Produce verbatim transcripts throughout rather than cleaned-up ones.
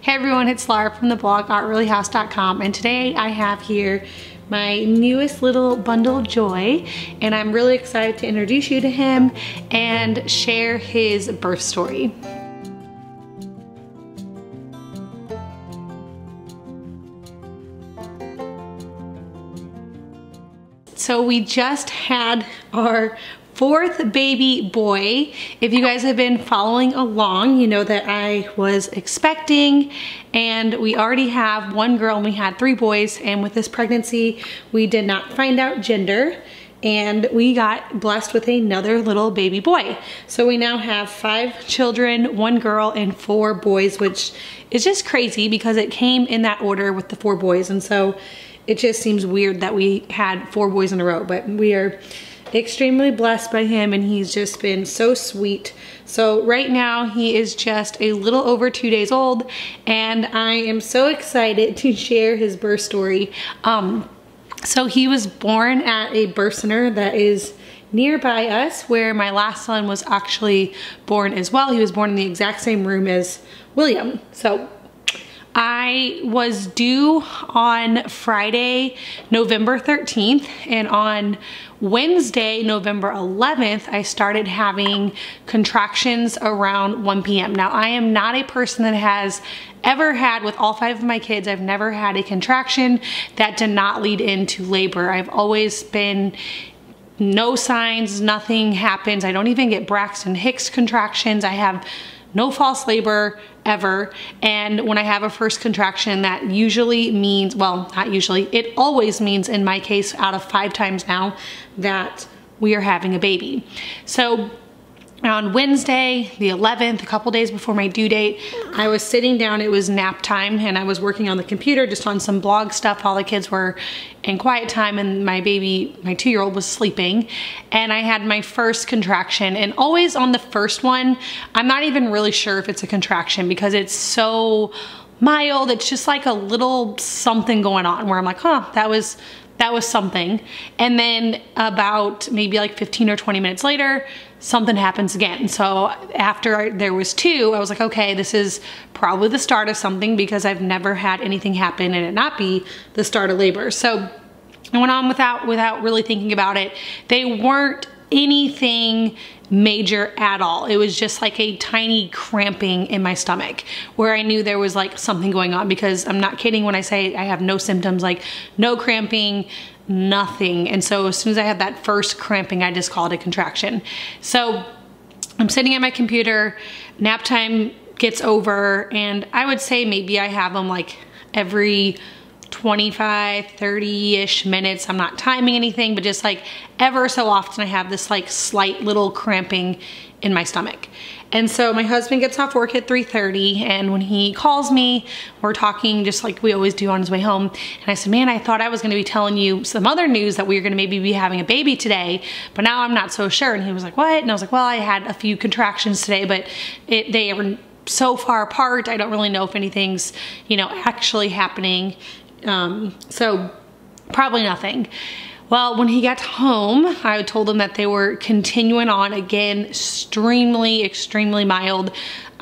Hey everyone, it's Laura from the blog art really house dot com, and today I have here my newest little bundle of joy, and I'm really excited to introduce you to him and share his birth story. So we just had our fourth baby boy. If you guys have been following along, you know that I was expecting, and we already have one girl and we had three boys, and with this pregnancy we did not find out gender, and we got blessed with another little baby boy. So we now have five children, one girl and four boys, which is just crazy because it came in that order with the four boys, and so it just seems weird that we had four boys in a row, but we are extremely blessed by him, and he's just been so sweet. So right now he is just a little over two days old, and I am so excited to share his birth story. Um, so he was born at a birth center that is nearby us, where my last son was actually born as well. He was born in the exact same room as William. So I was due on Friday, November thirteenth, and on Wednesday, November eleventh, I started having contractions around one p m Now, I am not a person that has ever had, with all five of my kids, I've never had a contraction that did not lead into labor. I've always been no signs, nothing happens. I don't even get Braxton Hicks contractions. I have no false labor ever. And when I have a first contraction, that usually means, well, not usually, it always means, in my case, out of five times now, that we are having a baby. So on Wednesday, the eleventh, a couple days before my due date, I was sitting down, it was nap time, and I was working on the computer just on some blog stuff while the kids were in quiet time, and my baby, my two-year-old, was sleeping, and I had my first contraction. And always on the first one, I'm not even really sure if it's a contraction because it's so mild. It's just like a little something going on where I'm like, huh, that was that was something. And then about maybe like fifteen or twenty minutes later, something happens again. So after I, there was two, I was like, okay, this is probably the start of something, because I've never had anything happen and it not be the start of labor. So I went on without without really thinking about it. They weren't anything major at all. It was just like a tiny cramping in my stomach where I knew there was like something going on, because I'm not kidding when I say I have no symptoms, like no cramping, nothing. And so as soon as I had that first cramping, I just called it a contraction. So I'm sitting at my computer, nap time gets over, and I would say maybe I have them like every twenty-five, thirty-ish minutes. I'm not timing anything, but just like ever so often I have this like slight little cramping in my stomach. And so my husband gets off work at three thirty, and when he calls me, we're talking just like we always do on his way home. And I said, man, I thought I was gonna be telling you some other news that we were gonna maybe be having a baby today, but now I'm not so sure. And he was like, what? And I was like, well, I had a few contractions today, but it, they were so far apart, I don't really know if anything's, you know, actually happening. Um, so probably nothing. Well, when he got home, I told him that they were continuing on again, extremely, extremely mild.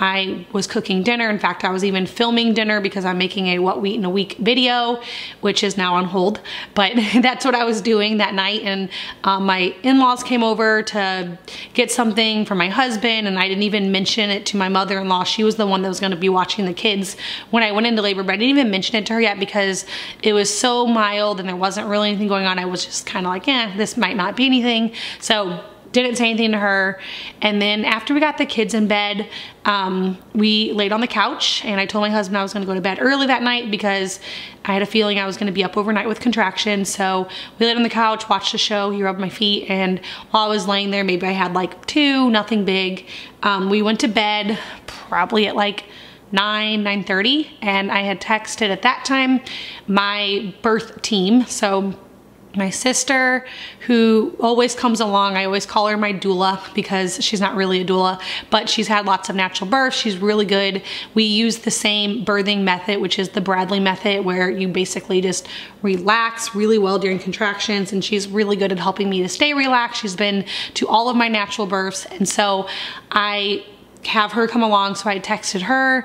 I was cooking dinner. In fact, I was even filming dinner because I'm making a what we eat in a week video, which is now on hold. But that's what I was doing that night. And um, my in-laws came over to get something for my husband, and I didn't even mention it to my mother-in-law. She was the one that was going to be watching the kids when I went into labor, but I didn't even mention it to her yet because it was so mild and there wasn't really anything going on. I was just kind of like, yeah, this might not be anything. So didn't say anything to her. And then after we got the kids in bed, um, we laid on the couch, and I told my husband I was gonna go to bed early that night because I had a feeling I was gonna be up overnight with contractions. So we laid on the couch, watched the show, he rubbed my feet, and while I was laying there, maybe I had like two, nothing big. Um, we went to bed probably at like nine, nine thirty, and I had texted at that time my birth team. So my sister, who always comes along, I always call her my doula because she's not really a doula, but she's had lots of natural births. She's really good. We use the same birthing method, which is the Bradley method, where you basically just relax really well during contractions, and she's really good at helping me to stay relaxed. She's been to all of my natural births, and so I have her come along. So I texted her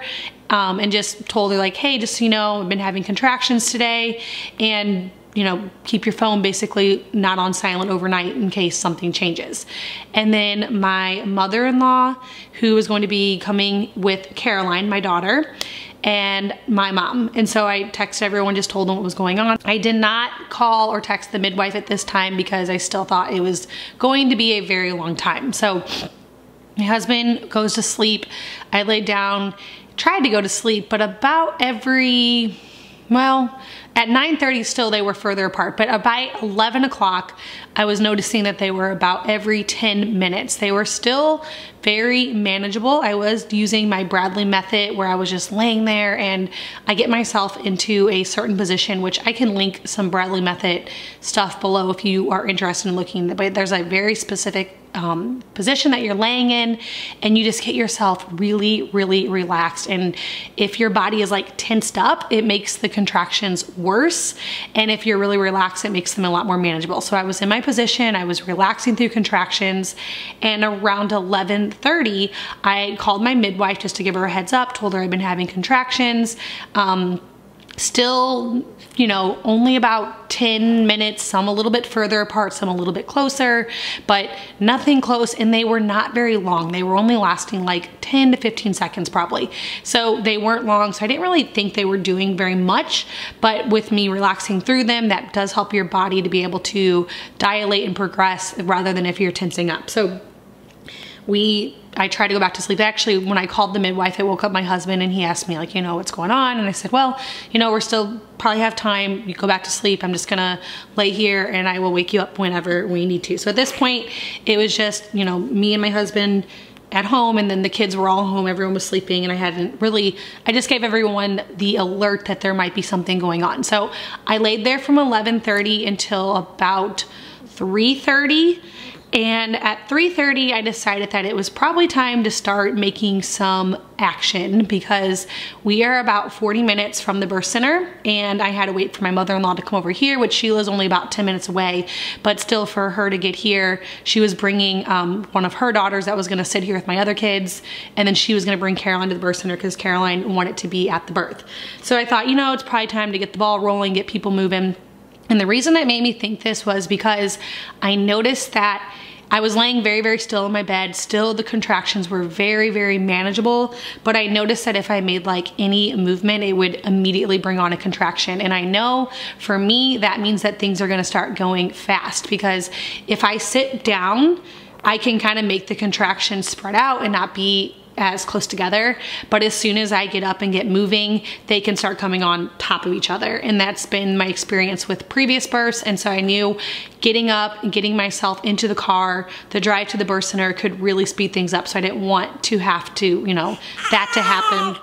um, and just told her like, hey, just so you know, I've been having contractions today, and you know, keep your phone basically not on silent overnight in case something changes. And then my mother-in-law, who was going to be coming with Caroline, my daughter, and my mom. And so I texted everyone, just told them what was going on. I did not call or text the midwife at this time because I still thought it was going to be a very long time. So my husband goes to sleep. I laid down, tried to go to sleep, but about every, well, at nine thirty still they were further apart, but about eleven o'clock I was noticing that they were about every ten minutes. They were still very manageable. I was using my Bradley method where I was just laying there and I get myself into a certain position, which I can link some Bradley method stuff below if you are interested in looking. But there's a very specific Um, position that you're laying in, and you just get yourself really, really relaxed. And if your body is like tensed up, it makes the contractions worse. And if you're really relaxed, it makes them a lot more manageable. So I was in my position, I was relaxing through contractions, and around eleven thirty, I called my midwife just to give her a heads up, told her I'd been having contractions. Um, Still, you know, only about ten minutes, some a little bit further apart, some a little bit closer, but nothing close, and they were not very long. They were only lasting like ten to fifteen seconds probably. So they weren't long, so I didn't really think they were doing very much, but with me relaxing through them, that does help your body to be able to dilate and progress rather than if you're tensing up. So we I tried to go back to sleep. Actually, when I called the midwife, I woke up my husband and he asked me like, you know, what's going on? And I said, well, you know, we're still probably have time. You go back to sleep. I'm just gonna lay here and I will wake you up whenever we need to. So at this point, it was just, you know, me and my husband at home, and then the kids were all home. Everyone was sleeping, and I hadn't really, I just gave everyone the alert that there might be something going on. So I laid there from eleven thirty until about three thirty. And at three thirty, I decided that it was probably time to start making some action because we are about forty minutes from the birth center, and I had to wait for my mother-in-law to come over here, which Sheila's only about ten minutes away, but still for her to get here, she was bringing um, one of her daughters that was gonna sit here with my other kids, and then she was gonna bring Caroline to the birth center because Caroline wanted to be at the birth. So I thought, you know, it's probably time to get the ball rolling, get people moving. And the reason that made me think this was because I noticed that I was laying very, very still in my bed. Still, the contractions were very, very manageable, but I noticed that if I made like any movement, it would immediately bring on a contraction. And I know for me, that means that things are gonna start going fast, because if I sit down, I can kind of make the contractions spread out and not be as close together. But as soon as I get up and get moving, they can start coming on top of each other. And that's been my experience with previous births. And so I knew getting up and getting myself into the car, the drive to the birth center could really speed things up. So I didn't want to have to, you know, that to happen.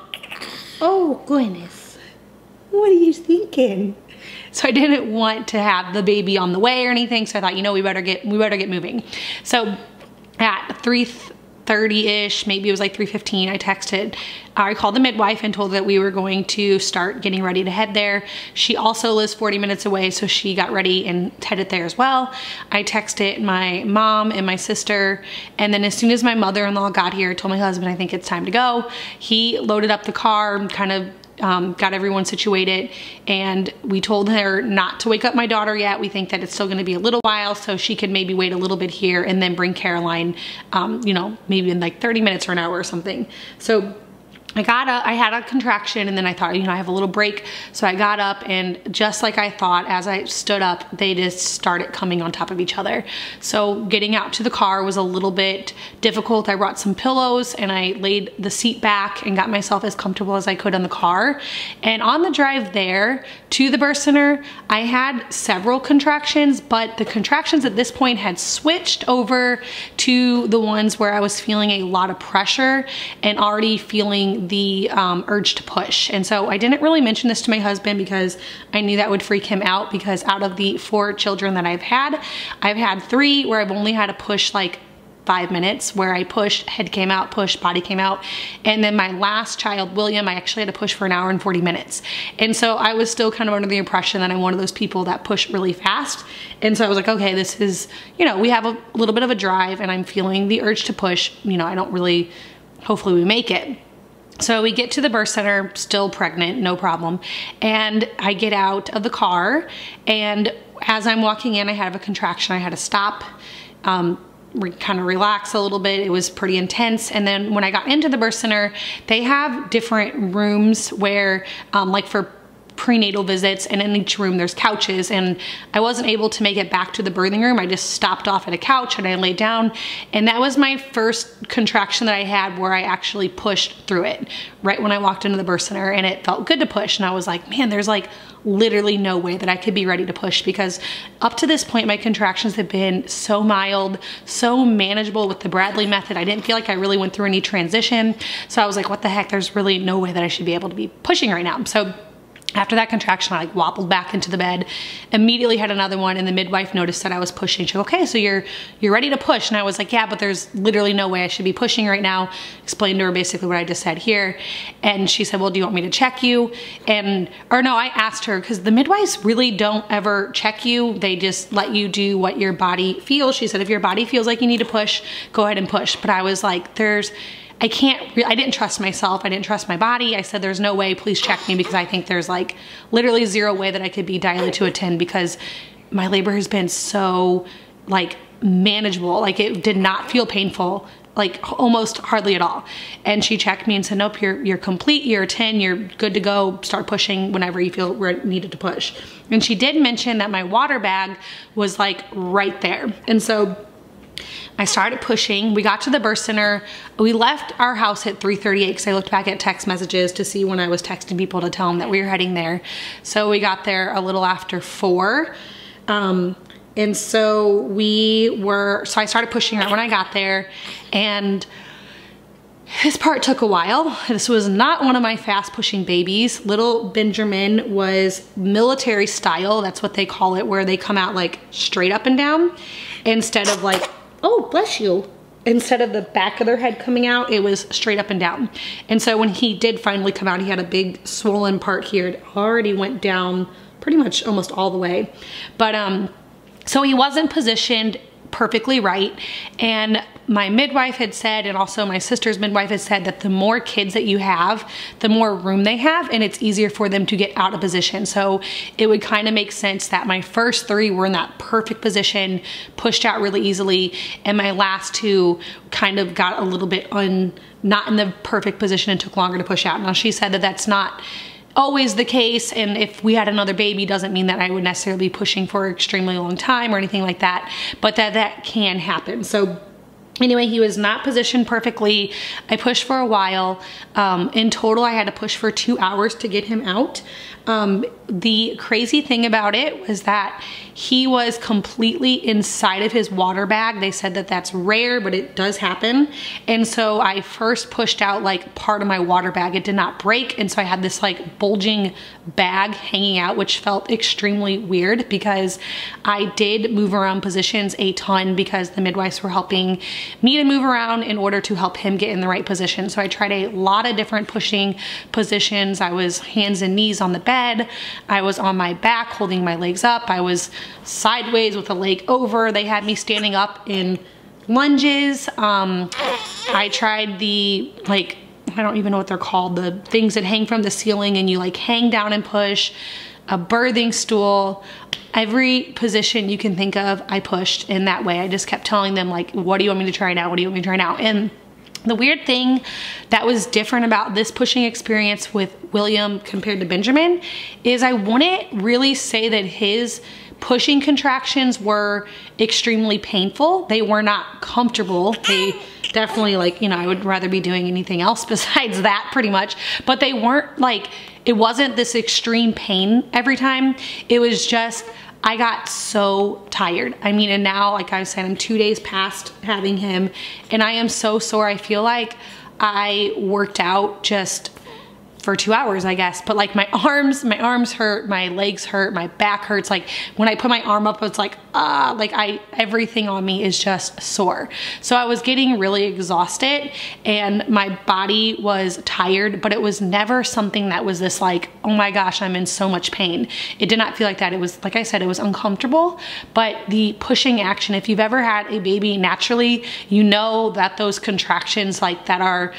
Oh goodness, what are you thinking? So I didn't want to have the baby on the way or anything. So I thought, you know, we better get, we better get moving. So at three thirty-ish, maybe it was like three fifteen, I texted, I called the midwife and told her that we were going to start getting ready to head there. She also lives forty minutes away, so she got ready and headed there as well. I texted my mom and my sister, and then as soon as my mother-in-law got here, I told my husband, I think it's time to go. He loaded up the car, kind of Um, got everyone situated, and we told her not to wake up my daughter yet. We think that it's still gonna be a little while, so she could maybe wait a little bit here and then bring Caroline, um, you know, maybe in like thirty minutes or an hour or something. So I got up, I had a contraction, and then I thought, you know, I have a little break. So I got up, and just like I thought, as I stood up, they just started coming on top of each other. So getting out to the car was a little bit difficult. I brought some pillows and I laid the seat back and got myself as comfortable as I could in the car. And on the drive there to the birth center, I had several contractions, but the contractions at this point had switched over to the ones where I was feeling a lot of pressure and already feeling the um, urge to push. And so I didn't really mention this to my husband because I knew that would freak him out, because out of the four children that I've had, I've had three where I've only had to push like five minutes, where I pushed, head came out, pushed, body came out. And then my last child, William, I actually had to push for an hour and forty minutes. And so I was still kind of under the impression that I'm one of those people that push really fast. And so I was like, okay, this is, you know, we have a little bit of a drive and I'm feeling the urge to push. You know, I don't really, hopefully we make it. So we get to the birth center, still pregnant, no problem. And I get out of the car, and as I'm walking in, I have a contraction. I had to stop, um, kind of relax a little bit. It was pretty intense. And then when I got into the birth center, they have different rooms where, um, like for prenatal visits, and in each room there's couches, and I wasn't able to make it back to the birthing room. I just stopped off at a couch and I laid down, and that was my first contraction that I had where I actually pushed through it right when I walked into the birth center, and it felt good to push. And I was like, man, there's like literally no way that I could be ready to push, because up to this point my contractions have been so mild, so manageable with the Bradley method. I didn't feel like I really went through any transition. So I was like, what the heck, there's really no way that I should be able to be pushing right now. So after that contraction, I like wobbled back into the bed, immediately had another one, and the midwife noticed that I was pushing. She goes, okay, so you're you're ready to push. And I was like, yeah, but there's literally no way I should be pushing right now. Explained to her basically what I just said here. And she said, well, do you want me to check you? And, or no, I asked her, because the midwives really don't ever check you. They just let you do what your body feels. She said, if your body feels like you need to push, go ahead and push. But I was like, there's, I can't, I didn't trust myself. I didn't trust my body. I said, there's no way, please check me, because I think there's like literally zero way that I could be dilated to a ten, because my labor has been so like manageable. Like it did not feel painful, like almost hardly at all. And she checked me and said, nope, you're, you're complete, you're a ten, you're good to go, start pushing whenever you feel re- needed to push. And she did mention that my water bag was like right there. And so I started pushing. We got to the birth center. We left our house at three thirty-eight because I looked back at text messages to see when I was texting people to tell them that we were heading there. So we got there a little after four. Um, and so we were, so I started pushing right when I got there, and this part took a while. This was not one of my fast pushing babies. Little Benjamin was military style. That's what they call it, where they come out like straight up and down instead of like, oh, bless you. Instead of the back of their head coming out, it was straight up and down. And so when he did finally come out, he had a big swollen part here. It already went down pretty much almost all the way. But um, so he wasn't positioned perfectly right. And my midwife had said, and also my sister's midwife had said, that the more kids that you have, the more room they have, and it's easier for them to get out of position. So it would kind of make sense that my first three were in that perfect position, pushed out really easily, and my last two kind of got a little bit un, not in the perfect position and took longer to push out. Now she said that that's not always the case, and if we had another baby doesn't mean that I would necessarily be pushing for an extremely long time or anything like that, but that that can happen. So anyway, he was not positioned perfectly. I pushed for a while. Um, in total, I had to push for two hours to get him out. Um, the crazy thing about it was that he was completely inside of his water bag. They said that that's rare, but it does happen. And so I first pushed out like part of my water bag. It did not break. And so I had this like bulging bag hanging out, which felt extremely weird, because I did move around positions a ton because the midwives were helping me to move around in order to help him get in the right position. So I tried a lot of different pushing positions. I was hands and knees on the bed. I was on my back holding my legs up. I was sideways with a leg over. They had me standing up in lunges. Um, I tried the, like, I don't even know what they're called, the things that hang from the ceiling and you like hang down and push, a birthing stool. Every position you can think of, I pushed in that way. I just kept telling them like, what do you want me to try now? What do you want me to try now? And the weird thing that was different about this pushing experience with William compared to Benjamin is I wouldn't really say that his pushing contractions were extremely painful. They were not comfortable. They definitely, like, you know, I would rather be doing anything else besides that pretty much, but they weren't like, it wasn't this extreme pain every time. It was just, I got so tired. I mean, and now, like I said, I'm two days past having him and I am so sore. I feel like I worked out just for two hours, I guess. But like my arms, my arms hurt, my legs hurt, my back hurts. Like when I put my arm up, it's like, ah, like I, everything on me is just sore. So I was getting really exhausted and my body was tired, but it was never something that was this like, oh my gosh, I'm in so much pain. It did not feel like that. It was, like I said, it was uncomfortable, but the pushing action, if you've ever had a baby naturally, you know that those contractions like that are,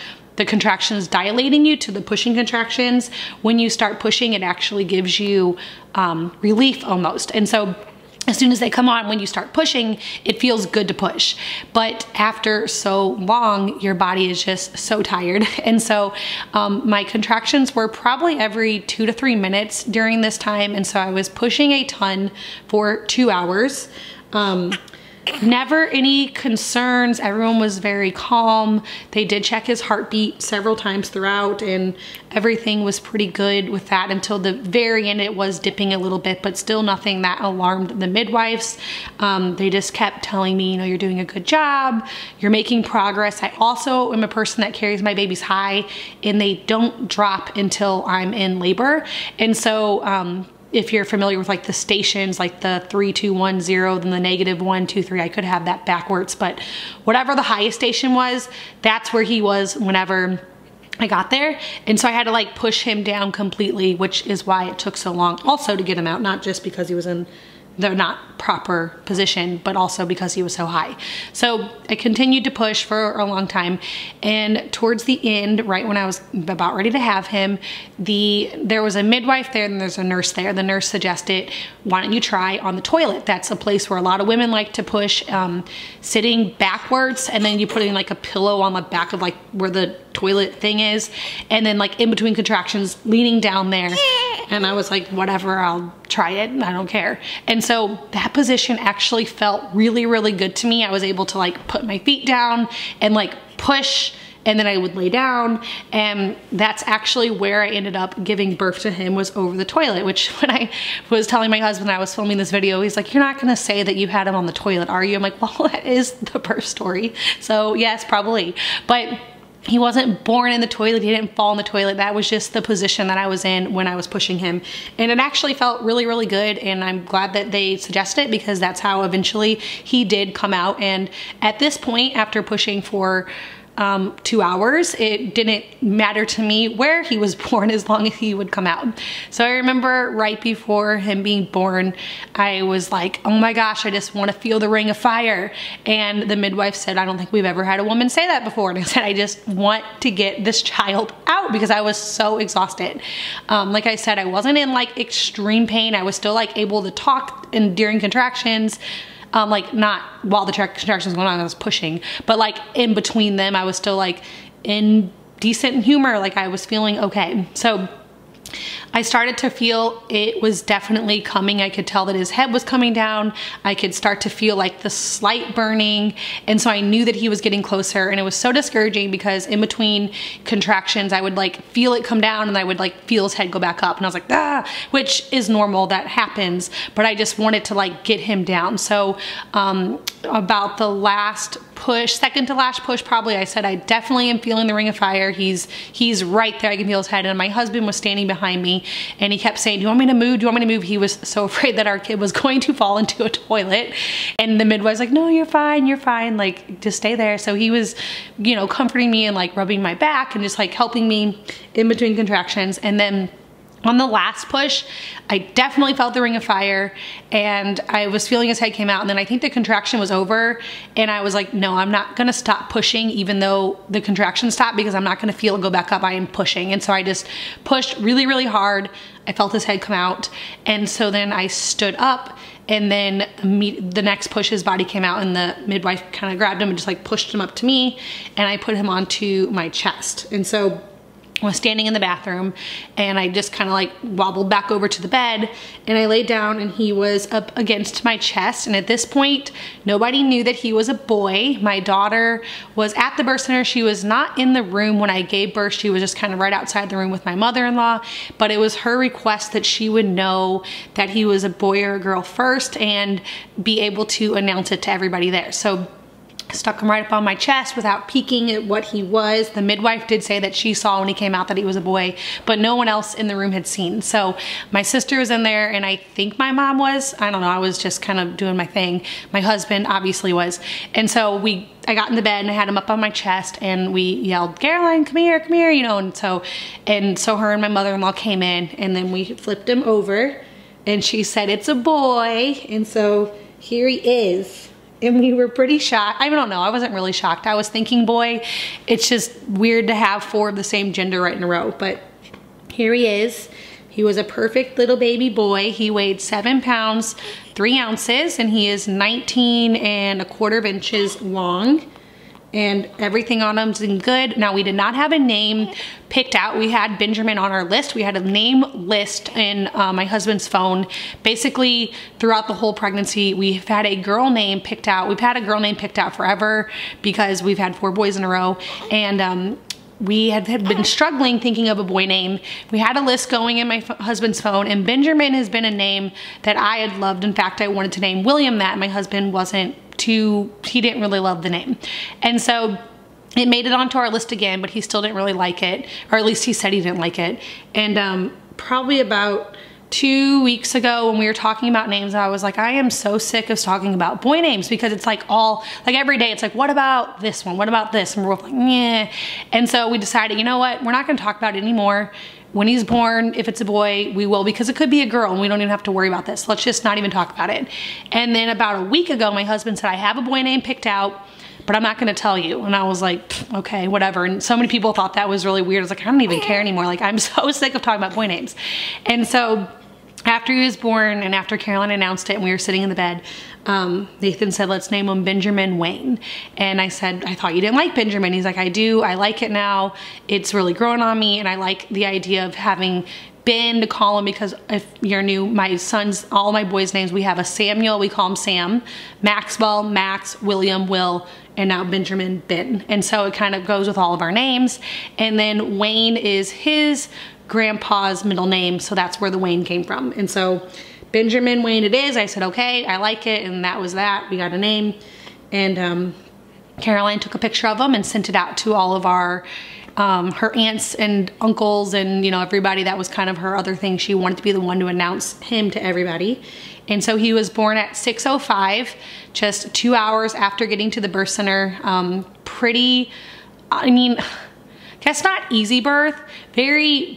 the contractions dilating you to the pushing contractions. When you start pushing, it actually gives you um, relief almost. And so as soon as they come on, when you start pushing, it feels good to push. But after so long, your body is just so tired. And so um, my contractions were probably every two to three minutes during this time. And so I was pushing a ton for two hours. Um, Never any concerns. Everyone was very calm. They did check his heartbeat several times throughout, and everything was pretty good with that until the very end. It was dipping a little bit, but still nothing that alarmed the midwives. Um, they just kept telling me, you know, you're doing a good job. You're making progress. I also am a person that carries my babies high, and they don't drop until I'm in labor. And so, um, if you're familiar with like the stations, like the three, two, one, zero, then the negative one, two, three, I could have that backwards, but whatever the highest station was, that's where he was whenever I got there. And so I had to like push him down completely, which is why it took so long also to get him out, not just because he was in the not proper position, but also because he was so high. So I continued to push for a long time, and towards the end, right when I was about ready to have him, the there was a midwife there and there's a nurse there. The nurse suggested, why don't you try on the toilet? That's a place where a lot of women like to push, um, sitting backwards, and then you put in like a pillow on the back of like where the toilet thing is, and then like in between contractions, leaning down there. And I was like, whatever, I'll try it, I don't care. And so that position actually felt really, really good to me. I was able to like put my feet down and like push, and then I would lay down, and that's actually where I ended up giving birth to him, was over the toilet, which when I was telling my husband I was filming this video, he's like, you're not gonna say that you had him on the toilet, are you? I'm like, well, that is the birth story. So yes, probably. But he wasn't born in the toilet, he didn't fall in the toilet. That was just the position that I was in when I was pushing him. And it actually felt really, really good, and I'm glad that they suggested it, because that's how eventually he did come out. And at this point, after pushing for um, two hours, it didn't matter to me where he was born as long as he would come out. So I remember right before him being born, I was like, oh my gosh, I just want to feel the ring of fire. And the midwife said, I don't think we've ever had a woman say that before. And I said, I just want to get this child out, because I was so exhausted. Um, like I said, I wasn't in like extreme pain. I was still like able to talk and during contractions. Um, like not while the contractions was going on, I was pushing, but like in between them, I was still like in decent humor. Like I was feeling okay. So I started to feel it was definitely coming. I could tell that his head was coming down. I could start to feel like the slight burning. And so I knew that he was getting closer, and it was so discouraging because in between contractions, I would like feel it come down and I would like feel his head go back up. And I was like, ah, which is normal, that happens. But I just wanted to like get him down. So um, about the last push, second to last push probably, I said, I definitely am feeling the ring of fire. He's, he's right there. I can feel his head. And my husband was standing behind me, and he kept saying, do you want me to move? Do you want me to move? He was so afraid that our kid was going to fall into a toilet. And the midwife's like, no, you're fine. You're fine. Like, just stay there. So he was, you know, comforting me and like rubbing my back and just like helping me in between contractions. And then on the last push, I definitely felt the ring of fire, and I was feeling his head came out, and then I think the contraction was over, and I was like, no, I'm not gonna stop pushing even though the contraction stopped, because I'm not gonna feel it go back up. I am pushing. And so I just pushed really, really hard. I felt his head come out, and so then I stood up, and then the next push, his body came out, and the midwife kind of grabbed him and just like pushed him up to me, and I put him onto my chest. And so I was standing in the bathroom, and I just kind of like wobbled back over to the bed, and I laid down, and he was up against my chest. And at this point, nobody knew that he was a boy. My daughter was at the birth center. She was not in the room when I gave birth. She was just kind of right outside the room with my mother-in-law, but it was her request that she would know that he was a boy or a girl first and be able to announce it to everybody there. So stuck him right up on my chest without peeking at what he was. The midwife did say that she saw when he came out that he was a boy, but no one else in the room had seen. So my sister was in there, and I think my mom was. I don't know, I was just kind of doing my thing. My husband obviously was. And so we, I got in the bed and I had him up on my chest, and we yelled, Caroline, come here, come here, you know, and so, and so her and my mother-in-law came in, and then we flipped him over, and she said, it's a boy. And so here he is. and we were pretty shocked. I don't know, I wasn't really shocked. I was thinking, boy, it's just weird to have four of the same gender right in a row, but here he is. He was a perfect little baby boy. He weighed seven pounds, three ounces, and he is nineteen and a quarter of inches long. And everything on him's been good. Now, we did not have a name picked out. We had Benjamin on our list. We had a name list in uh, my husband's phone. Basically, throughout the whole pregnancy, we've had a girl name picked out. We've had a girl name picked out forever because we've had four boys in a row. And um, we had, had been struggling thinking of a boy name. We had a list going in my husband's phone, and Benjamin has been a name that I had loved. In fact, I wanted to name William that. My husband wasn't too, he didn't really love the name. And so it made it onto our list again, but he still didn't really like it, or at least he said he didn't like it. And um, probably about two weeks ago when we were talking about names, I was like, I am so sick of talking about boy names, because it's like all, like every day it's like, what about this one? What about this? And we're both like, yeah. And so we decided, you know what? We're not gonna talk about it anymore. When he's born, if it's a boy, we will, because it could be a girl and we don't even have to worry about this. Let's just not even talk about it. And then about a week ago, my husband said, I have a boy name picked out, but I'm not gonna tell you. And I was like, okay, whatever. And so many people thought that was really weird. I was like, I don't even care anymore. Like, I'm so sick of talking about boy names. And so after he was born and after Caroline announced it and we were sitting in the bed, um, Nathan said, let's name him Benjamin Wayne. And I said, I thought you didn't like Benjamin. He's like, I do, I like it now. It's really grown on me, and I like the idea of having Ben to call him, because if you're new, my sons, all my boys' names, we have a Samuel, we call him Sam, Maxwell, Max, William, Will, and now Benjamin, Ben. And so it kind of goes with all of our names. And then Wayne is his grandpa's middle name, so that's where the Wayne came from. And so Benjamin Wayne it is. I said, okay, I like it, and that was that. We got a name. And um, Caroline took a picture of him and sent it out to all of our, um, her aunts and uncles and, you know, everybody. That was kind of her other thing. She wanted to be the one to announce him to everybody. And so he was born at six oh five, just two hours after getting to the birth center. Um, pretty, I mean, I guess not easy birth, very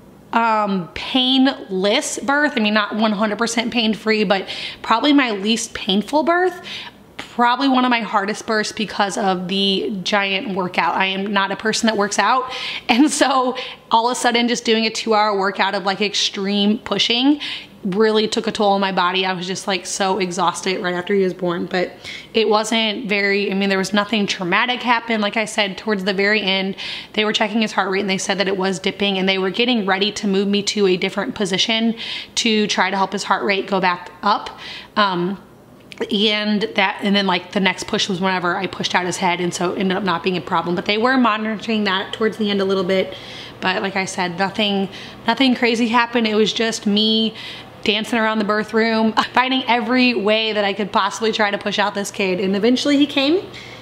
um, painless birth. I mean, not one hundred percent pain-free, but probably my least painful birth. Probably one of my hardest births because of the giant workout. I am not a person that works out. And so all of a sudden just doing a two hour workout of like extreme pushing really took a toll on my body. I was just like so exhausted right after he was born, but it wasn't very, I mean, there was nothing traumatic happen. Like I said, towards the very end, they were checking his heart rate and they said that it was dipping, and they were getting ready to move me to a different position to try to help his heart rate go back up. Um, and that, and then like the next push was whenever I pushed out his head, and so it ended up not being a problem. But they were monitoring that towards the end a little bit. But like I said, nothing, nothing crazy happened. It was just me dancing around the birth room, finding every way that I could possibly try to push out this kid. And eventually he came,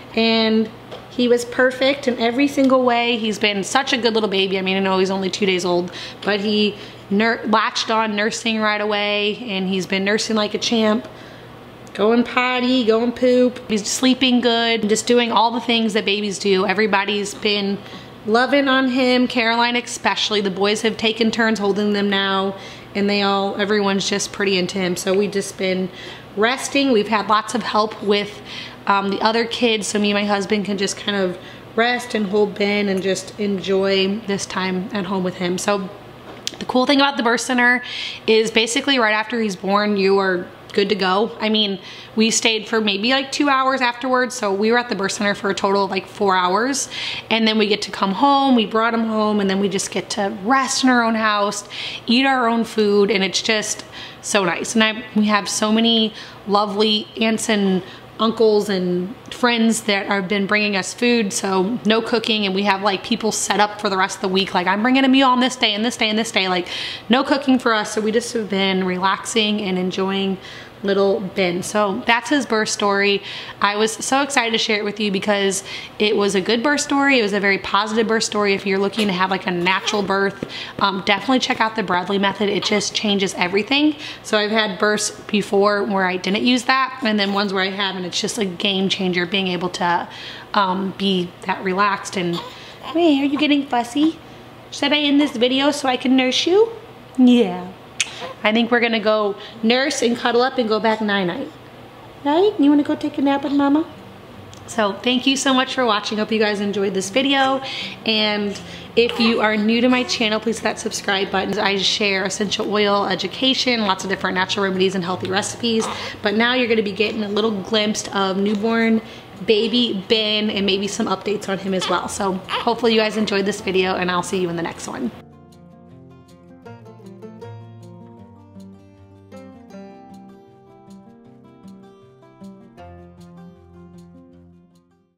and he was perfect in every single way. He's been such a good little baby. I mean, I know he's only two days old, but he latched on nursing right away, and he's been nursing like a champ. Going potty, going poop. He's sleeping good, just doing all the things that babies do. Everybody's been loving on him, Caroline especially. The boys have taken turns holding them now, and they all, everyone's just pretty into him. So we've just been resting. We've had lots of help with um, the other kids, so me and my husband can just kind of rest and hold Ben and just enjoy this time at home with him. So the cool thing about the birth center is basically right after he's born, you are good to go. I mean, we stayed for maybe like two hours afterwards. So we were at the birth center for a total of like four hours. And then we get to come home, we brought him home, and then we just get to rest in our own house, eat our own food, and it's just so nice. And I, we have so many lovely aunts and uncles and friends that have been bringing us food, so no cooking, and we have like people set up for the rest of the week, like I'm bringing a meal on this day and this day and this day, like no cooking for us. So we just have been relaxing and enjoying little Ben. So that's his birth story. I was so excited to share it with you because it was a good birth story. It was a very positive birth story. If you're looking to have like a natural birth, um, definitely check out the Bradley method. It just changes everything. So I've had births before where I didn't use that, and then ones where I have, and it's just a game changer being able to um, be that relaxed. And hey, are you getting fussy? Should I end this video so I can nurse you? Yeah. I think we're gonna go nurse and cuddle up and go back night-night. right? You wanna go take a nap with mama? So thank you so much for watching. Hope you guys enjoyed this video. And if you are new to my channel, please hit that subscribe button. I share essential oil education, lots of different natural remedies and healthy recipes. But now you're gonna be getting a little glimpse of newborn baby Ben and maybe some updates on him as well. So hopefully you guys enjoyed this video, and I'll see you in the next one.